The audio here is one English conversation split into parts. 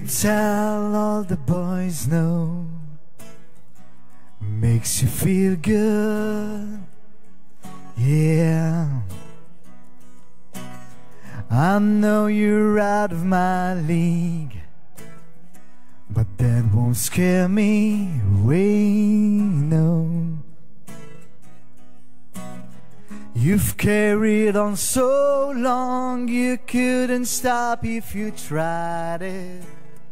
tell all the boys no. Makes you feel good, yeah. I know you're out of my league, but that won't scare me away, no. You've carried on so long, you couldn't stop if you tried it.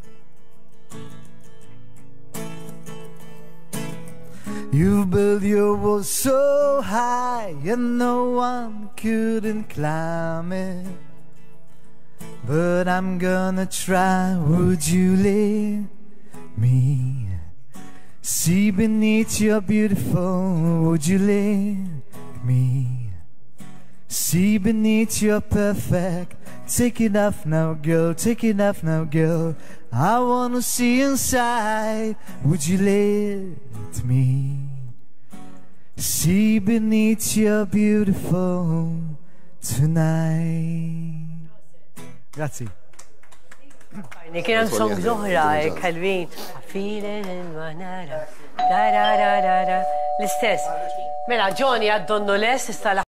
You've built your wall so high, and no one couldn't climb it. But I'm gonna try. Would you let me see beneath your beautiful? Would you let me see beneath your perfect? Take it off now, girl, take it off now, girl. I wanna see inside. Would you let me see beneath your beautiful tonight? Grazie. Kien hemm song żoħra, Calvin. L-istess. Mela, Johnny għaddonnu les,